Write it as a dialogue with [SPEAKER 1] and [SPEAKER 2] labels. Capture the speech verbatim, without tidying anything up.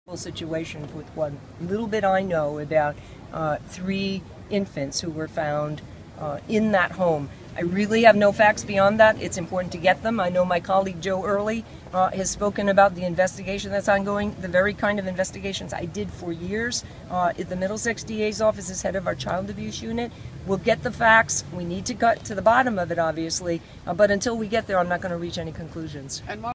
[SPEAKER 1] Situation with what little bit I know about uh, three infants who were found uh, in that home. I really have no facts beyond that. It's important to get them. I know my colleague Joe Early uh, has spoken about the investigation that's ongoing, the very kind of investigations I did for years uh, at the Middlesex D A's office as head of our child abuse unit. We'll get the facts. We need to get to the bottom of it, obviously, uh, but until we get there, I'm not going to reach any conclusions. And